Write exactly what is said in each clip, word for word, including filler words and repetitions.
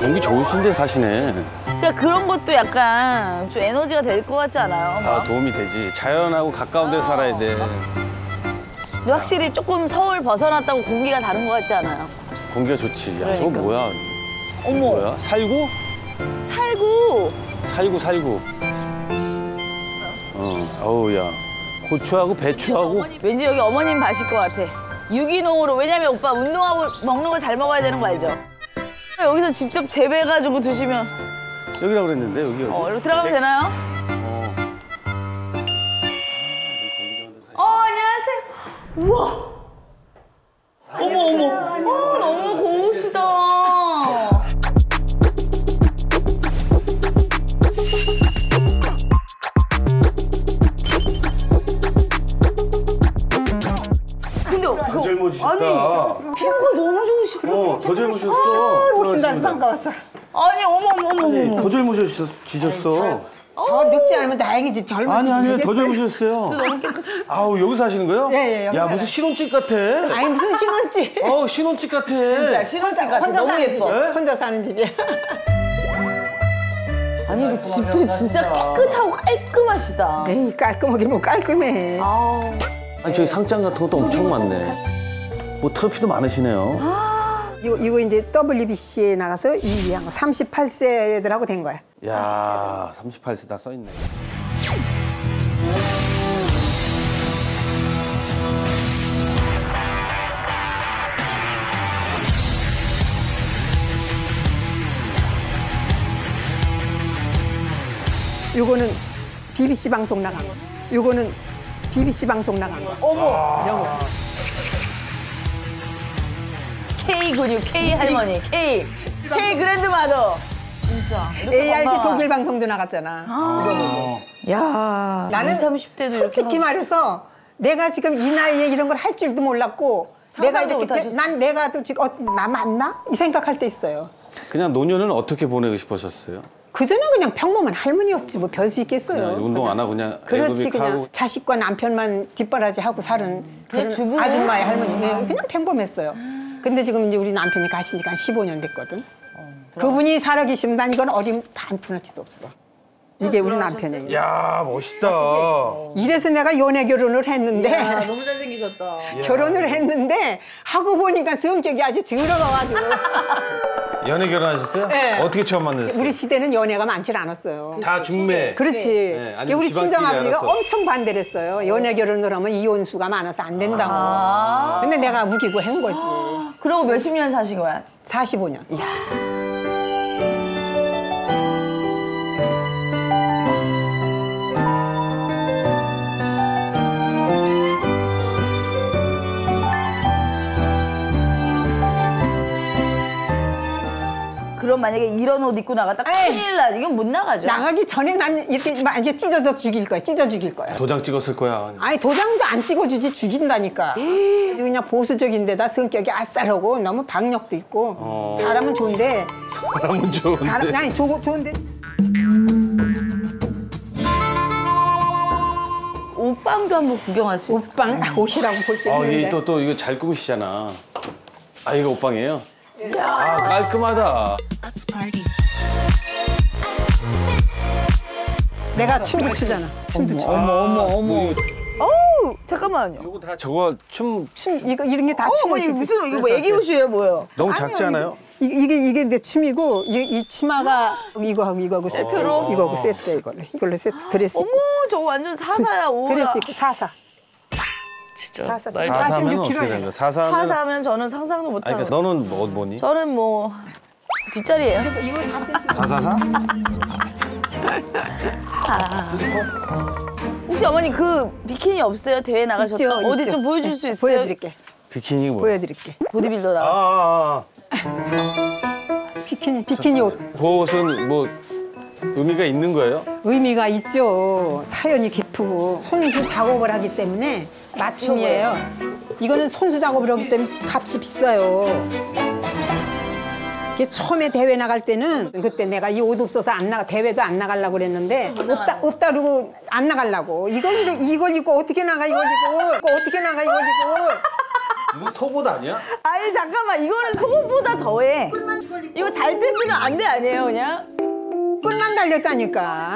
공기 좋으신 데 사시네. 그러니까 그런 것도 약간 좀 에너지가 될 것 같지 않아요? 다 도움이 되지. 자연하고 가까운 데 살아야 돼. 근데 확실히 조금 서울 벗어났다고 공기가 다른 것 같지 않아요? 공기가 좋지. 야, 그러니까. 저거 뭐야? 어머. 뭐야? 살구? 살구. 살구, 살구. 어, 어우, 야. 고추하고 배추하고. 왠지 여기 어머님 마실 것 같아. 유기농으로. 왜냐면 오빠 운동하고 먹는 거 잘 먹어야 되는 거 알죠? 여기서 직접 재배해가지고 드시면. 여기라고 그랬는데, 여기, 여기. 어, 이렇게 들어가면 되나요? 어. 어, 안녕하세요. 우와. 어머, 어머. 어, 너무 고우시다. 근데 더 젊어지셨다. 아니, 피부가 너무 좋으시고. 어, 더 젊으셨어. 오신다 반가웠어. 아니, 어머, 어머, 어머, 어머. 더 젊으셨어. 더 늙지 않으면 다행이지. 젊으시지. 아니, 아니요. 더 젊으셨어요. 아우, 여기서 하시는 거예요? 예, 예, 여기 야, 살아요. 무슨 신혼집 같아. 아니 무슨 신혼집. 어우, 신혼집 같아. 진짜 신혼집 같아. 혼자 너무 사는 예뻐. 집이야. 혼자 사는 집이야. 아니, 근데 집도 진짜 깨끗하고 깔끔하시다. 에이 깔끔하게 뭐 깔끔해. 아우. 아니, 저기 상장 같은 것도 엄청 많네. 뭐 트로피도 많으시네요. 이거 이거 이제 더블유비씨에 나가서 이 위한 거 삼십팔 세들하고 된 거야. 야, 삼십팔 세 다 써있네. 요거는 비비씨 방송 나간 거. 요거는 비비씨 방송 나간 거. 어머. 영어. K 근육, K 할머니, K. K 그랜드마더. 진짜. 이렇게 에이알티 건강한. 독일 방송도 나갔잖아. 어. 야. 나는 이십, 삼십 대도 이렇게. 솔직히 말해서 내가 지금 이 나이에 이런 걸 할 줄도 몰랐고 내가 상상도 이렇게 못 하셨어. 난 내가 또 지금 어, 나 맞나? 이 생각할 때 있어요. 그냥 노년은 어떻게 보내고 싶으셨어요? 그전에 그냥 평범한 할머니였지 뭐 별 수 있겠어요. 그냥 운동 안 하고 그냥 그렇지 애교빅 그냥 하고. 자식과 남편만 뒷바라지 하고 사는 그런 주부네. 아줌마의 할머니. 네, 그냥 평범했어요. 근데 지금 이제 우리 남편이 가신 지가 한 십오 년 됐거든. 그분이 살아계시면 난 이건 어림 반 푼어치도 없어. 이게 우리 남편이에요. 야, 멋있다. 이래서 내가 연애 결혼을 했는데 야, 너무 잘생기셨다. 결혼을 했는데 하고 보니까 성격이 아주 더러워가지고 연애 결혼하셨어요? 네. 어떻게 처음 만났어요? 우리 시대는 연애가 많지는 않았어요. 다 중매. 그렇지. 네, 아니면 우리 지방끼리 친정아버지가 알아서. 엄청 반대를 했어요. 연애 결혼을 하면 이혼수가 많아서 안 된다고. 아. 근데 내가 우기고 한 거지. 그러고 몇십 년 사신 거야? 사십오 년. 그럼 만약에 이런 옷 입고 나갔다 에이. 큰일 나. 이건 못 나가죠. 나가기 전에 난 이렇게 막 이제 찢어져 죽일 거야. 찢어 죽일 거야. 도장 찍었을 거야. 아니 도장도 안 찍어주지 죽인다니까. 아주 그냥 보수적인 데다 성격이 아싸하고 너무 박력도 있고 어. 사람은 좋은데 사람은 좋은데. 사람 아니 조, 좋은데 옷방도 한번 구경할 수 있어. 옷방 옷이라고 볼 때 아, 있는데 이게 또, 또 이거 잘 꾸미시잖아. 아, 이거 옷방이에요? 아, 깔끔하다. 내가 춤도 추잖아. 춤도 추. 어머 어머 어머. 어우 잠깐만요. 이거 다 저거 춤 춤 이거 이런 게 다 어머 춤을 이거 추지. 무슨 이거 뭐 애기 옷이에요 뭐예요? 너무 아니요, 작지 않아요? 이, 이게 이게 내 춤이고 이, 이 치마가 이거하고 이거하고 세트로? 이거하고 세트 이걸로 이걸로 세트 드레스 어머 입고 저거 완전 사사야 오라. 드레스 입고 사사 진짜. 사사 말- 사사면 사십육 어떻게 되는 킬로예요. 거야? 사사면. 사사면 저는 상상도 아니, 못하는. 그러니까 너는 뭐, 뭐니? 저는 뭐 뒷자리예요. 이거 다 사사사? 혹시 어머니 그 비키니 없어요? 대회 나가셨다. 있죠, 어디 있죠. 좀 보여줄 수 네, 있어요? 보여드릴게 비키니 뭐야? 보여드릴게 보디빌더 아, 나왔어. 아, 아. 비키니 비키니 옷 그 옷은 뭐 의미가 있는 거예요? 의미가 있죠. 사연이 깊고 손수 작업을 하기 때문에 맞춤이에요. 이거는 손수 작업을 하기 때문에 값이 비싸요. 이게 처음에 대회 나갈 때는 그때 내가 이 옷 없어서 안 나가 대회도 안 나가려고 그랬는데 없다 없다 그러고 안 나가려고 이걸 이걸 입고 어떻게 나가 이걸 입고 어떻게 나가 이걸 입고 이거 속옷 아니야? 아니 잠깐만 이거는 속옷보다 더해. 이거 잘 때 쓰면 안 돼 아니에요 그냥? 끈만 달렸다니까.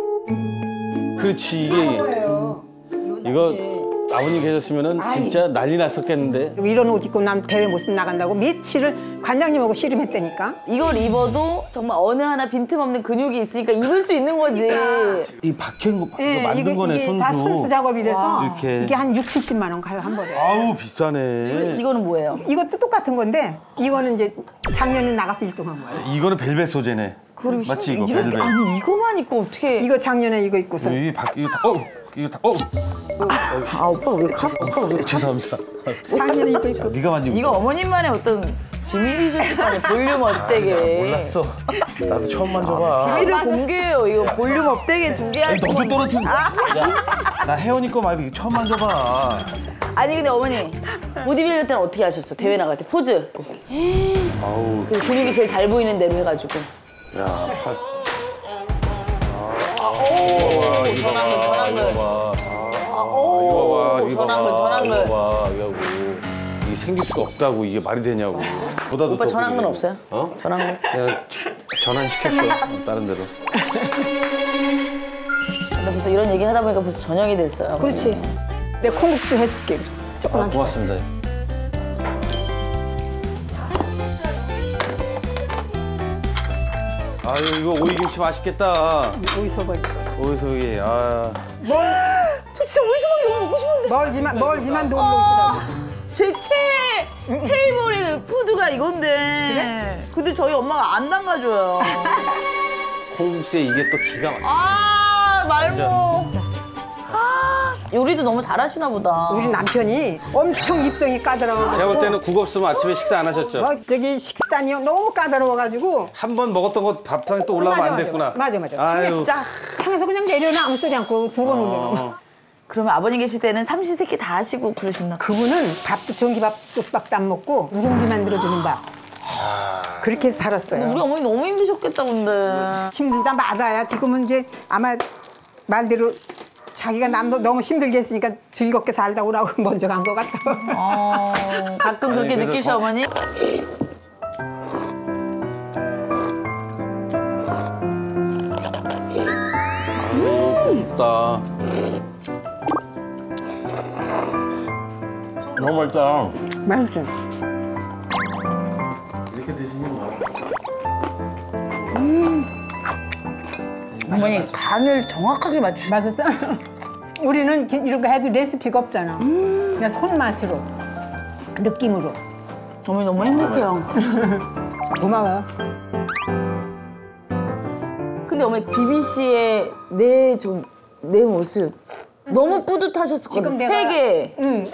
그렇지 이게 이거 아버님 계셨으면은 진짜 난리 났었겠는데. 그리고 이런 옷 입고 남 대회 못 나간다고 며칠을 관장님하고 씨름했다니까. 이걸 입어도 정말 어느 하나 빈틈없는 근육이 있으니까 입을 수 있는 거지. 이 박힌 거 이거 예, 만든 이게, 거네 이게 손수. 다 손수 작업이라서 이렇게. 이게 한 육칠십만 원 가요 한 번에. 아우 비싸네. 이거는 뭐예요? 이것도 똑같은 건데 이거는 이제 작년에 나가서 일 등 한 거예요. 이거는 벨벳 소재네. 맞지 이거 이렇게, 벨벳. 아니 이거만 입고 어떻게? 이거 작년에 이거 입고서 이박 이거 다 어. 이거 다 어. 아 오빠 왜 카? 오빠 왜? 죄송합니다. 작년에 입고 자, 있고. 네가 만지고 이거 있어. 어머님만의 어떤 비밀이셨을 거 아니에요? 볼륨 업되게. 몰랐어. 나도 처음 만져봐. 비밀을 공개해요. 이거 볼륨 업되게 두 개 아니, 하시고. 너도 떨어뜨려. 야, 나 혜원이 거 말고 이거 처음 만져봐. 아니 근데 어머니 보디빌더 때는 어떻게 하셨어? 대회 나갈 때 포즈. 아우, 그 근육이 제일 잘 보이는 대로 해가지고. 야, 파... 아, 이거 봐, 전환근, 이거 전환근. 봐. 오, 이거 봐, 이거 전환근, 봐, 전환근. 이거 봐, 이거 이게 생길 수가 없다고 이게 말이 되냐고. 보다도 오빠 더 전환근 그게. 없어요? 어? 전환근. 내가 전환시켰어, 다른 데로. 근데 벌써 이런 얘기 하다 보니까 벌써 저녁이 됐어요. 그렇지. 내가 콩국수 해줄게. 아, 조금만 줘. 고맙습니다. 아유, 이거 오이김치 맛있겠다. 어디서 버리 오이소기, 아. 저 진짜 오이소박이 너무 먹고 싶은데. 멀지만 멀지만 놀러 오시라고. 제 최애 페이보릿 푸드가 이건데. 그래? 근데 저희 엄마가 안 담가줘요. 콩국수에 이게 또 기가 막혀. 아 말고. 아, 요리도 너무 잘하시나 보다. 우리 남편이 엄청 입성이 까다로워. 제가 볼 때는 국 없으면 아침에 식사 안 하셨죠? 뭐 저기 식단이 너무 까다로워가지고. 한 번 먹었던 거 밥상에 또 올라오면 맞아, 안 됐구나. 맞아 맞아. 상에 아유. 진짜 상에서 그냥 내려놔 아무 소리 않고 두 번 올려놓으면. 어. 그러면 아버님 계실 때는 삼시세끼 다 하시고 그러셨나? 그분은 밥도 전기밥 쪽밥도 안 먹고 누룽지 만들어주는 밥. 그렇게 해서 살았어요. 우리 어머니 너무 힘드셨겠다 근데. 힘들다 마다야. 지금은 이제 아마 말대로 자기가 남도 너무 힘들게 했으니까 즐겁게 살다 오라고 먼저 간 것 같아. 어, 가끔 아니, 그렇게 그래서 느끼셔 더- 어머니? 아유, 고맙다. 너무 맛있다. 맛있죠? 이렇게 드시면 뭐. 어머니 간을 정확하게 맞추시. 맞았어? 우리는 기- 이런 거 해도 레시피가 없잖아. 그냥 손맛으로, 느낌으로. 어머니 너무 행복해요. 고마워요. 근데 어머니 비비 씨의 내 좀 내 모습 너무 뿌듯하셨을 것 같아요. 지금 내가- 세계. 응.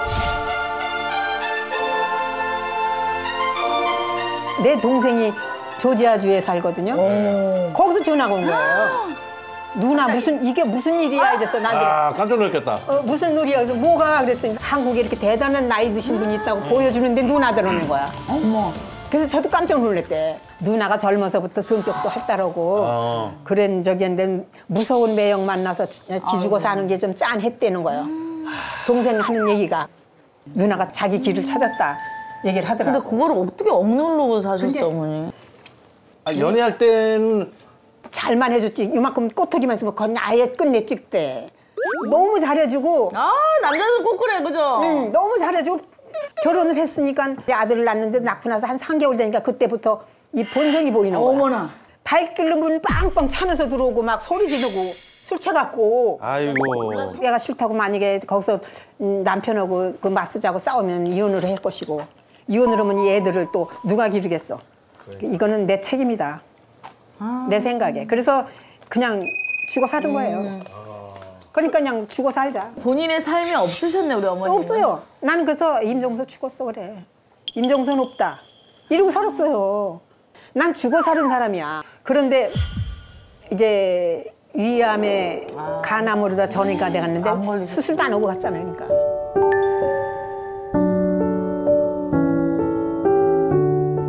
내 동생이 조지아주에 살거든요. 거기서 전화가 온 거예요. 누나 무슨 이게 무슨 일이야 이래서 나한테 아, 깜짝 놀랐겠다. 어, 무슨 놀이야? 그래서 뭐가? 그랬더니 한국에 이렇게 대단한 나이 드신 분이 있다고 보여주는데 누나들오는 거야. 어머. 그래서 저도 깜짝 놀랐대. 누나가 젊어서부터 성격도 활달하고 어. 그런 적이었는데 무서운 매형 만나서 지- 기죽어 사는 게 좀 짠했다는 거예요. 동생 하는 얘기가 누나가 자기 길을 찾았다 얘기를 근데 하더라고. 그거를 어떻게 억누르고 사셨어 근데- 어머니? 아, 연애할 땐 잘만 해줬지. 이만큼 꼬투리만 있으면 그건 아예 끝내 찍대. 너무 잘해주고 아 남자들 꼭 그래 그죠? 응, 너무 잘해주고 결혼을 했으니까 아들을 낳는데 낳고 나서 한 삼 개월 되니까 그때부터 이 본성이 보이는 거야. 어머나. 발길로 문 빵빵 차면서 들어오고 막 소리 지르고 술 취해갖고 아이고. 내가 싫다고 만약에 거기서 음, 남편하고 그 마스자고 싸우면 이혼을 할 것이고 이혼을 하면 이 애들을 또 누가 기르겠어. 이거는 내 책임이다. 내 생각에. 그래서 그냥 죽어 사는 거예요. 그러니까 그냥 죽어 살자. 본인의 삶이 없으셨네 우리 어머니. 없어요. 나는 그래서 임종서 죽었어 그래. 임종서는 없다. 이러고 살았어요. 난 죽어 사는 사람이야. 그런데 이제 위암에 간암으로다 전이가 안 돼갔는데 걸리셨어요. 수술도 안 하고 갔잖아요. 그러니까. 삼월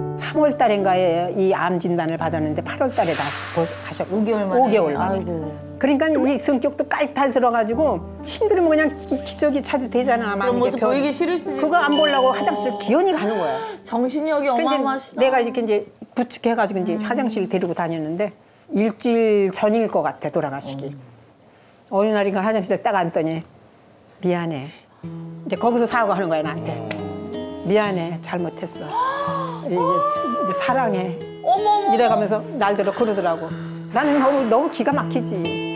칠월 달인가에 이 암 진단을 받았는데 팔월 달에 다 가셨고 오 개월 만에. 오 개월 만에. 아이고. 그러니까 이 성격도 깔탈스러가지고 힘들으면 그냥 기, 기저귀 차도 되잖아. 막 그런 모습 이렇게 별- 보이기 싫으시지. 그거 안 보려고 화장실 기어니 가는 거야. 정신력이 그러니까 이제 어마어마하시다. 내가 이렇게 이제 부축해가지고 이제 음. 화장실 데리고 다녔는데 일주일 전일 것 같아 돌아가시기. 어느 날인가 화장실에 딱 앉더니 미안해. 이제 거기서 사과하는 거야 나한테. 미안해 잘못했어. 이제, 이제 사랑해. 어머머. 이래가면서 날대로 그러더라고. 나는 너무 너무 기가 막히지.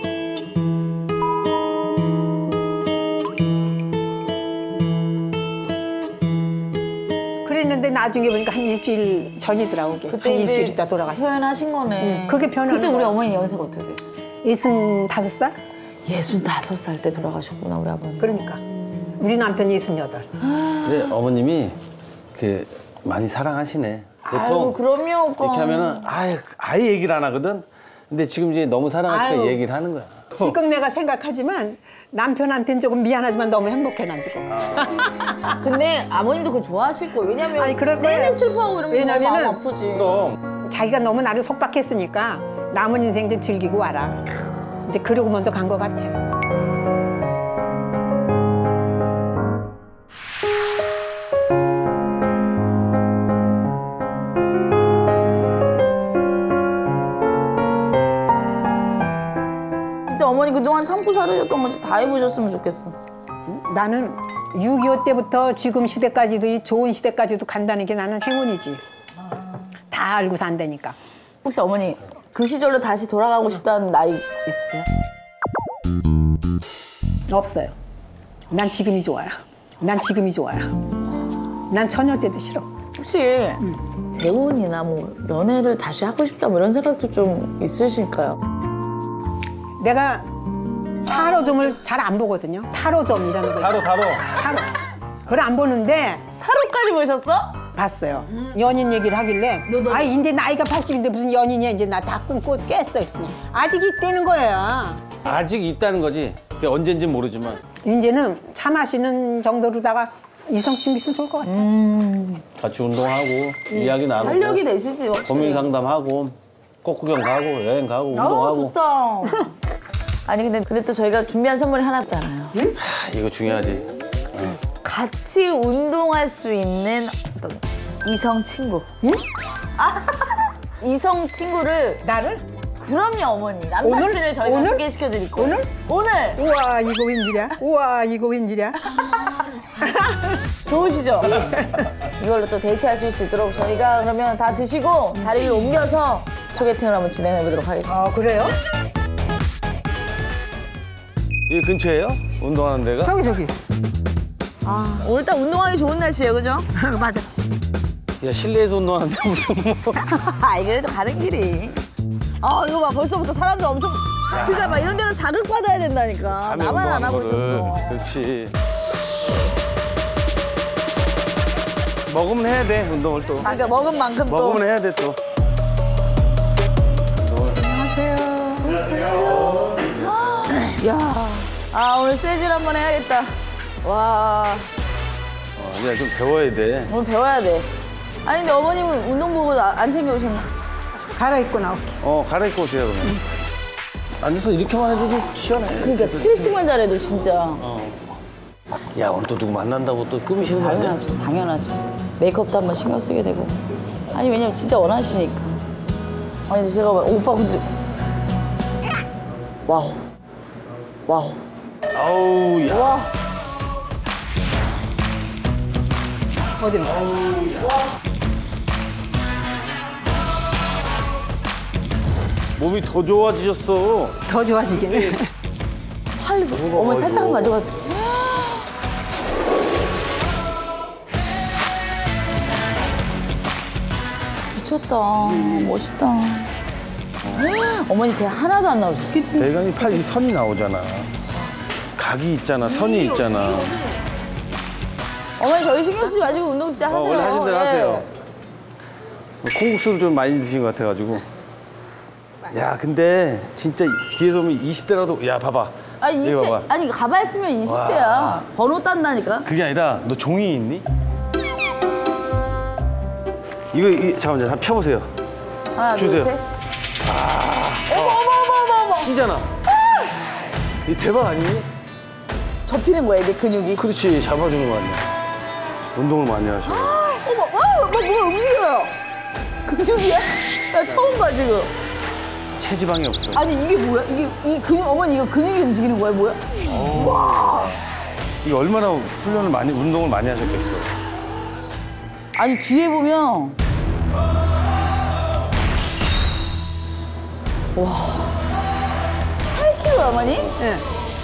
그랬는데 나중에 보니까 한 일주일 전이더라고. 그게. 한 그때 일주일 이제 있다 돌아가셨어. 표현하신 거네. 응, 그게 변하는 그때 우리 거야. 어머니 연세가 어떻게 돼? 예순다섯 살? 예순다섯 살 때 돌아가셨구나 우리 아버님. 그러니까 우리 남편 예순여덟. 근데 어머님이 그 많이 사랑하시네. 보통 아이고 그럼요 오빠. 이렇게 하면은 아예 아예 얘기를 안 하거든. 근데 지금 이제 너무 사랑하시니까 아유. 얘기를 하는 거야. 지금 내가 생각하지만 남편한테는 조금 미안하지만 너무 행복해 난 지금. 근데 아버님도 그거 좋아하실 거예요. 왜냐면 아니, 그럴 내내 거예요. 슬퍼하고 이러면 왜냐면은 너무 마음 아프지. 그럼 자기가 너무 나를 속박했으니까 남은 인생 좀 즐기고 와라. 이제 그러고 먼저 간 것 같아. 진짜 어머니 그동안 참고 살으셨던 건지 다 해보셨으면 좋겠어. 나는 육이오 때부터 지금 시대까지도 이 좋은 시대까지도 간다는 게 나는 행운이지. 다 알고 산다니까. 혹시 어머니 그 시절로 다시 돌아가고 싶다는 나이 있으세요? 없어요. 난 지금이 좋아요. 난 지금이 좋아요. 난 처녀 때도 싫어. 혹시 재혼이나 뭐 연애를 다시 하고 싶다 뭐 이런 생각도 좀 있으실까요? 내가 타로점을 잘 안 보거든요. 타로점이라는 거. 다로 다로. 타로. 그걸 안 보는데 타로까지 보셨어? 봤어요. 연인 얘기를 하길래 아 이제 나이가 팔십인데 무슨 연인이야 이제 나 다 꿈꿔 깼어 그랬더니 아직 있다는 거야. 아직 있다는 거지. 그게 언젠지 모르지만. 이제는 차 마시는 정도로다가 이성 친구 있으면 좋을 것 같아. 같이 운동하고 이야기 나누고 활력이 되시지. 확실히. 고민 상담하고 꽃구경 가고 여행 가고 아 운동하고. 좋다. 아니 근데 근데 또 저희가 준비한 선물이 하나 있잖아요. 하, 이거 중요하지. 같이 운동할 수 있는 어떤 이성 친구. 응? 아, 이성 친구를 나를? 그럼요 어머니. 남사친을 오늘? 저희가 오늘? 소개시켜 드릴 거예요. 오늘? 오늘 우와 이거 웬일이야? 우와 이거 웬일이야? 좋으시죠? 이걸로 또 데이트하실 수 있도록 저희가 그러면 다 드시고 자리를 옮겨서 소개팅을 한번 진행해 보도록 하겠습니다. 아 그래요? 이 근처에요? 운동하는 데가? 저기 저기. 아, 오늘 딱 운동하기 좋은 날씨예요, 그죠? 맞아. 야 실내에서 운동하는데 무슨 뭐. 아, 그래도 가는 길이. 아, 이거 봐. 벌써부터 사람들 엄청. 그러니까 막 이런 데는 자극받아야 된다니까. 밤에 나만 안 하고 운동하는 거를. 있었어. 그렇지. 먹으면 해야 돼 운동을 또. 그러니까 먹은 만큼 또. 먹으면 해야 돼 또. 야, 아 오늘 쇠질 한번 해야겠다. 와, 어, 그냥 좀 배워야 돼. 오늘 배워야 돼. 아니 근데 어머님은 운동복을 아- 안 챙겨 오셨나? 갈아입고 나올게. 어 갈아입고 오세요 그러면. 앉아서 이렇게만 해도 시원해. 그러니까 스트레칭만 잘해도 진짜. 야 오늘 또 누구 만난다고 또 꾸미시는 거 아니야? 당연하죠, 당연하죠. 메이크업도 한번 신경 쓰게 되고. 아니 왜냐면 진짜 원하시니까. 아니 제가 막, 오빠 근데 와우, 와우, 아우 야. 와. 어디로? 몸이 더 좋아지셨어. 더 좋아지겠네. 팔, 어머니 살짝 가져가. 미쳤다, 멋있다. 어머니 배 하나도 안 나오셨어. 배관이 팔 이 선이 나오잖아. 각이 있잖아, 선이 있잖아. 어머니 저희 신경 쓰지 마시고 운동 진짜 하세요. 어, 원래 하신 대로 예. 하세요. 콩국수를 좀 많이 드신 것 같아가지고. 야, 근데 진짜 뒤에서 보면 이십 대라도, 야, 봐봐. 아니, 이거 이체, 봐봐. 아니 가발 쓰면 이십 대야. 와. 번호 딴다니까. 그게 아니라 너 종이 있니? 이거, 이, 잠깐만요. 한번 펴보세요. 하나, 주세요. 둘, 셋. 어머, 어머, 어머, 어머, 어머. 뛰잖아. 이 대박 아니니? 접히는 거야, 이게 근육이. 그렇지, 잡아주는 거 아니야. 운동을 많이 하셔. 어머, 와, 뭐, 뭐가 움직여요. 근육이야? 나 처음 봐, 지금. 체지방이 없어. 아니, 이게 뭐야? 이게, 이 근육, 어머니 이거 근육이 움직이는 거야, 뭐야? 와. 이게 얼마나 훈련을 많이, 운동을 많이 하셨겠어. 아니, 뒤에 보면. 와. 팔 킬로그램 어머니? 네.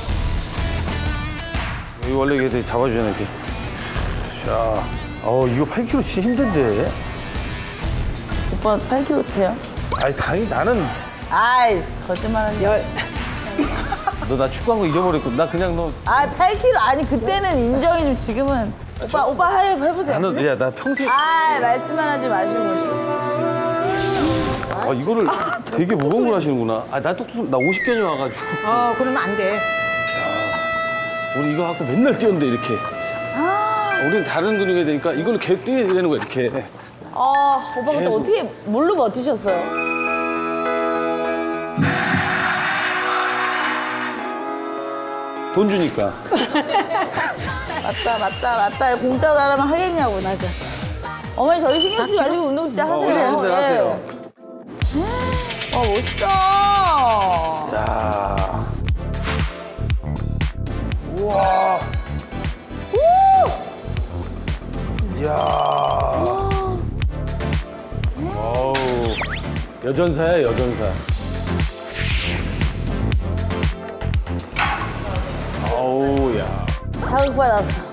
이거 원래 이게 되게 잡아주잖아, 이렇게. 자. 어, 이거 팔 킬로그램 진짜 힘든데. 오빠 팔 킬로그램 돼요? 아니, 당연히 나는. 아이, 거짓말하지. 열. 너 나 축구한 거 잊어버렸고. 나 그냥 너. 아, 팔 킬로그램. 아니, 그때는 인정해주면 지금은. 오빠, 오빠 해, 해보세요. 나는, 야, 나 평생. 아, 말씀만 하지 마시고. 아, 이거를 되게 무거운 걸 하시는구나. 아, 나 똑똑, 나 오십 개년 와가지고. 어, 그러면 안 돼. 우리 이거 갖고 맨날 뛰었는데, 이렇게. 아, 우리는 다른 근육에 되니까 이걸로 계속 뛰어야 되는 거야, 이렇게. 아, 오빠 근데 계속. 어떻게, 뭘로 버티셨어요? 돈 주니까. 맞다, 맞다, 맞다. 공짜로 하려면 하겠냐고, 나 진짜. 어머니, 저희 신경 쓰지 마시고 운동 진짜 하세요. 우리 애들 예. 하세요. 와, 멋있다. 야. 우와. 이야. 어우. 여전사야, 여전사. 어우, 야. 자극 받았어.